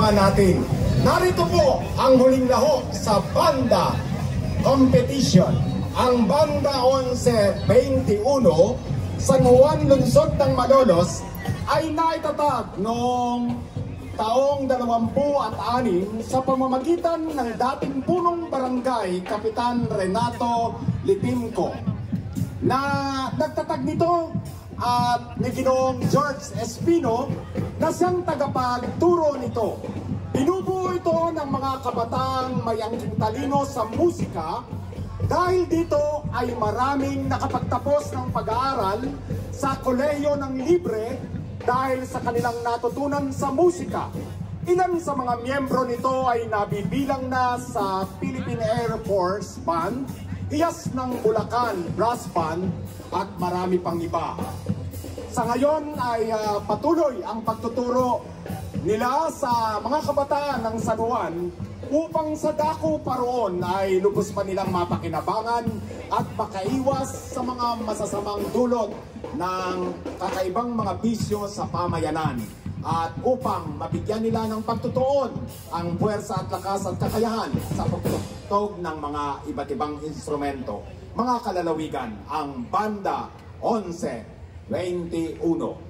abangan natin. Narito po ang huling lahok sa banda competition. Ang Banda 11-21 San Juan, Lungsod ng Malolos ay naitatag noong taong 26 sa pamamagitan ng dating punong barangay Kapitan Renato Litimco, na nagtatag nito at ni Ginoong George Espino na siyang tagapagturo nito. Binubuo ito ng mga kabataang may angking talino sa musika, dahil dito ay maraming nakapagtapos ng pag-aaral sa kolehiyo ng libre dahil sa kanilang natutunan sa musika. Ilan sa mga miyembro nito ay nabibilang na sa Philippine Air Force Band, Iyas ng Bulacan Brass Band at marami pang iba. Sa ngayon ay patuloy ang pagtuturo nila sa mga kabataan ng San Juan upang sa dako pa roon ay lubos pa nilang mapakinabangan at makaiwas sa mga masasamang dulot ng kakaibang mga bisyo sa pamayanan, at upang mabigyan nila ng pagtutuon ang puwersa at lakas at kakayahan sa pagtugtog ng mga iba't ibang instrumento. Mga kalalawigan, ang Banda 11-21.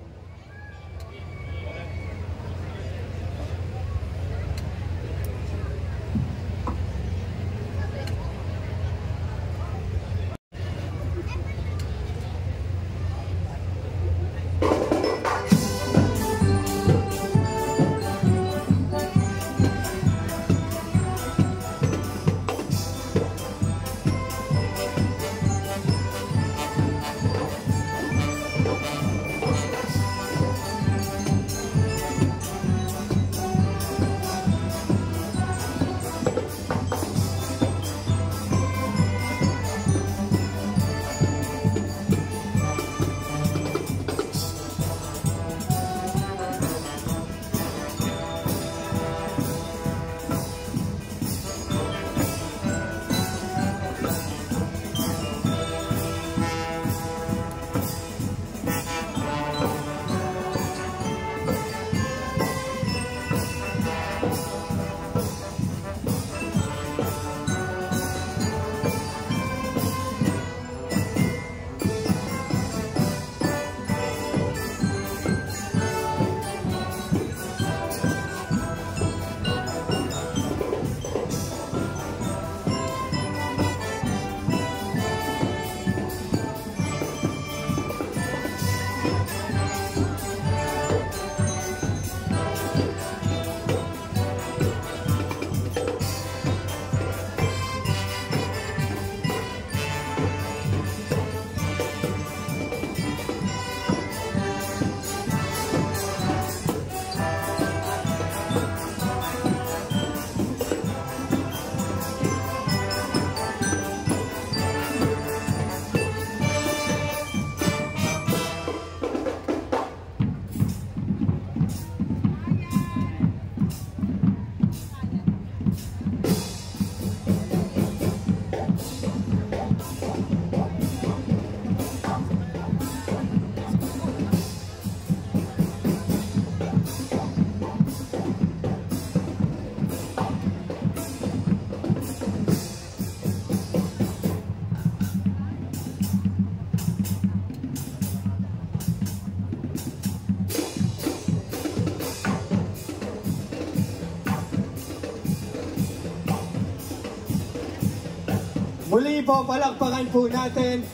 Muli po, palakpakan po natin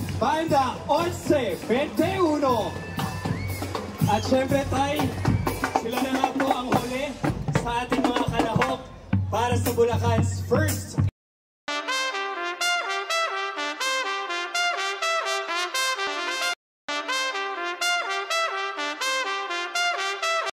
Banda 11-21. At syempre tay, sila na nga po ang huli sa ating mga kalahok para sa Bulacan's first